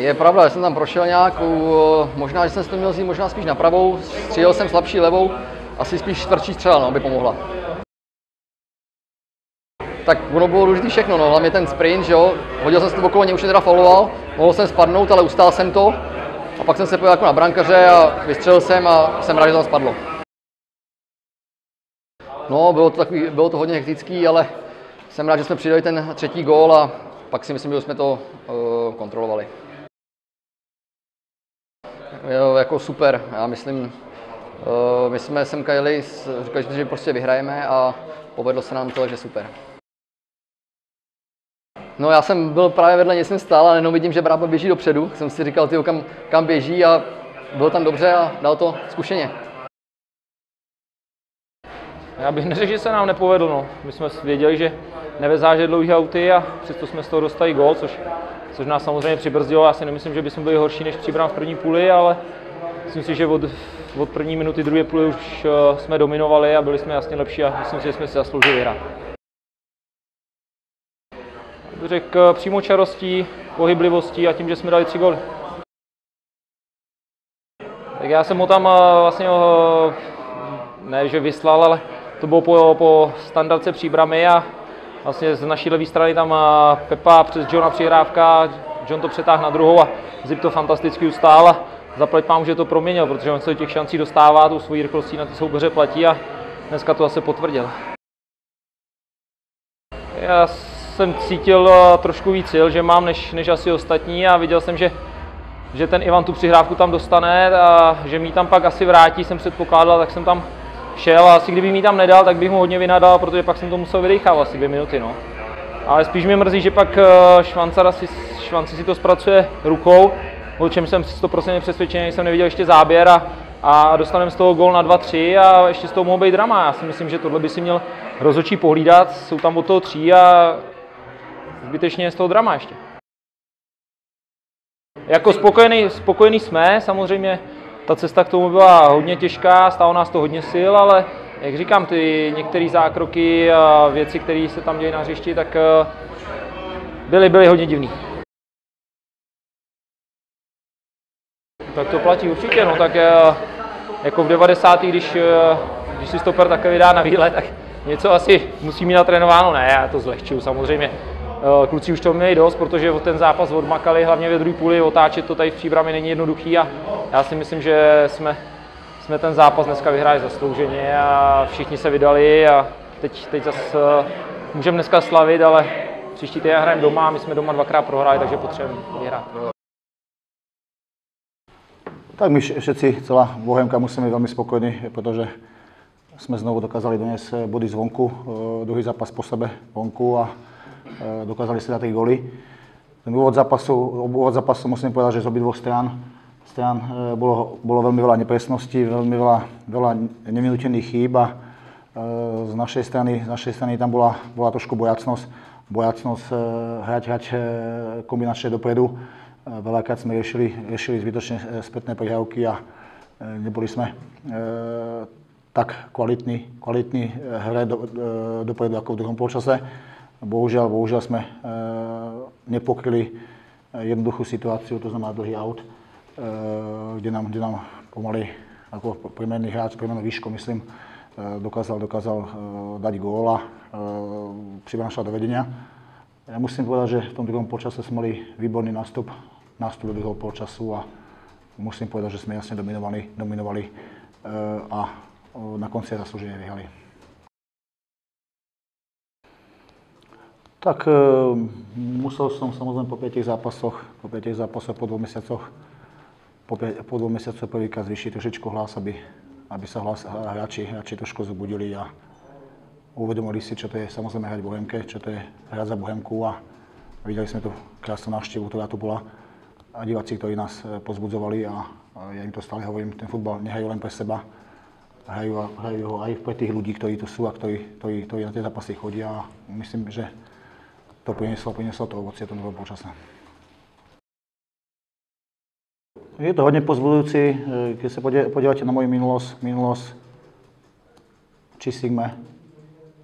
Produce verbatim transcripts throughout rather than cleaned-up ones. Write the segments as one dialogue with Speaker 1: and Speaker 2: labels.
Speaker 1: Je pravda, že jsem tam prošel nějak, možná, že jsem si to měl vzít možná spíš na pravou, střílel jsem slabší levou, asi spíš tvrdší střela, no, aby pomohla. Tak ono bylo důležité všechno, no, hlavně ten sprint, že jo, hodil jsem se to okolo něj, už mě teda fauloval, mohl jsem spadnout, ale ustál jsem to a pak jsem se pojel jako na brankaře a vystřelil jsem a jsem rád, že to tam spadlo. No, bylo to, takový, bylo to hodně hektický, ale jsem rád, že jsme přidali ten třetí gól a pak si myslím, že jsme to uh, kontrolovali. Jo, jako super, já myslím, uh, my jsme semka jeli, říkali jsme, že prostě vyhrajeme a povedlo se nám to, takže super. No, já jsem byl právě vedle něj, jsem stál a jenom vidím, že Brábor běží dopředu, jsem si říkal, tyjo, kam, kam běží a bylo tam dobře a dal to zkušeně.
Speaker 2: Já bych neřekl, že se nám nepovedlo, no. My jsme věděli, že nevezáže dlouhý auty a přesto jsme z toho dostali gól, což, což nás samozřejmě přibrzdilo. Já si nemyslím, že bychom byli horší než Příbram v první půli, ale myslím si, že od, od první minuty druhé půly už uh, jsme dominovali a byli jsme jasně lepší a myslím si, že jsme si zasloužili vyhrát. Řekl přímočarostí, pohyblivostí a tím, že jsme dali tři góly. Tak já jsem ho tam uh, vlastně uh, ne, že vyslal, ale to bylo po, po standardce Příbramy a vlastně z naší levé strany tam Pepa přes Johna přihrávka, John to přetáhl na druhou a Zip to fantasticky ustál a zaplať pán, že to proměnil, protože on se do těch šancí dostává, tou svojí rychlostí na ty soupeře platí a dneska to zase potvrdil. Já jsem cítil trošku víc sil, že mám než, než asi ostatní a viděl jsem, že, že ten Ivan tu přihrávku tam dostane a že mi tam pak asi vrátí, jsem předpokládal, tak jsem tam šel a asi kdyby mi tam nedal, tak bych mu hodně vynadal, protože pak jsem to musel vydechávat asi dvě minuty, no. Ale spíš mě mrzí, že pak Švancara si, Švanci si to zpracuje rukou, o čem jsem sto procent přesvědčený, jsem neviděl ještě záběr a, a dostaneme z toho gól na dva tři a ještě z toho mohou být drama. Já si myslím, že tohle by si měl rozhodčí pohlídat, jsou tam od toho tří a zbytečně je z toho drama ještě. Jako spokojený, spokojený jsme, samozřejmě ta cesta k tomu byla hodně těžká, stálo nás to hodně sil, ale jak říkám, ty některé zákroky a věci, které se tam dějí na hřišti, tak byly, byly hodně divný. Tak to platí určitě, no tak jako v devadesátých, když, když si stoper takhle vydá na výlet, tak něco asi musí mít natrénováno, ne, já to zlehčuju samozřejmě. Kluci už to měli dost, protože ten zápas odmakali, hlavně ve druhé půli, otáčet to tady v Příbrami není jednoduchý a já si myslím, že jsme, jsme ten zápas dneska vyhráli zaslouženě a všichni se vydali a teď, teď zase můžeme dneska slavit, ale příští týden hrajeme doma a my jsme doma dvakrát prohráli, takže potřebujeme vyhrát.
Speaker 3: Tak my všetci, celá Bohemka, musíme být velmi spokojní, protože jsme znovu dokázali doniesť body zvonku, druhý zápas po sebe vonku a dokázali si dať tri góly. Ten úvod zápasu, úvod zápasu musím povedať, že z obidvoch strán, strán bolo, bolo veľmi veľa nepresností, veľmi veľa, veľa nevynutených chýb a z našej strany, z našej strany tam bola, bola trošku bojacnosť, bojacnosť hrať, hrať kombinačne dopredu. Veľakrát sme riešili, riešili zbytočne spätné prihrávky a neboli sme e, tak kvalitní, kvalitní hre do, e, dopredu ako v druhom polčase. Bohužiaľ, bohužiaľ sme e, nepokryli jednoduchú situáciu, to znamená dlhý aut, e, kde, nám, kde nám pomaly ako priemerný hráč, priemernou výškou, myslím, e, dokázal, dokázal e, dať góla, e, prinášať do vedenia. Ja musím povedať, že v tom druhom polčase sme mali výborný nástup, nástup do druhého polčasu a musím povedať, že sme jasne dominovali, dominovali e, a e, na konci zaslúžene vyhrali. Tak e, musel som samozrejme po piatich zápasoch, po piatich zápasoch, po dvoch mesiacoch, po, po dvoch mesiacoch prvýkrát zvýšiť trošičku hlas, aby, aby sa hlas, hráči, hráči trošku zobudili a uvedomili si, čo to je samozrejme hrať v Bohemke, čo to je hrať za Bohemku a videli sme tu krásnu návštevu, ktorá tu bola a diváci, ktorí nás pozbudzovali a, a ja im to stále hovorím, ten futbal nehajú len pre seba, hrajú, hrajú ho aj pre tých ľudí, ktorí tu sú a ktorí, ktorí, ktorí na tie zápasy chodia a myslím, že to prinieslo, prinieslo to ovocie v tom druhom polčase. Je to hodne pozbudzujúci, keď sa podívate na moju minulosť, minulosť či Sigme.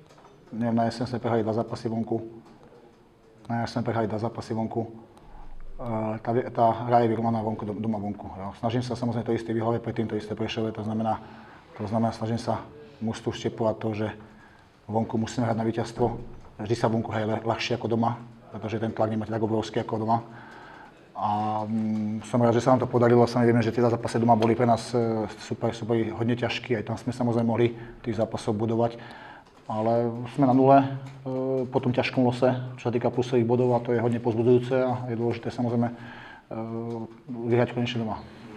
Speaker 3: Neviem, na jeseň sme prehrali dva zápasy vonku. Na jeseň sme prehrali dva zápasy vonku. tá, tá hra je vyrovnaná vonku, doma vonku. Jo. Snažím sa samozrejme to isté v Ihlave, predtým to isté v Prešove, to znamená, to znamená, snažím sa mužstvu vštepovať to, že vonku musíme hrať na víťazstvo. Vždy sa vonku hraje ľahšie ako doma, pretože ten tlak nemáte tak obrovský ako doma. A mm, som rád, že sa nám to podarilo. Sami vieme, že tie zápasy doma boli pre nás super, super hodne ťažké. Aj tam sme samozrejme mohli tých zápasov budovať. Ale sme na nule e, po tom ťažkom lose, čo sa týka plusových bodov, a to je hodne pozbudzujúce a je dôležité samozrejme e, vyhrať konečne doma.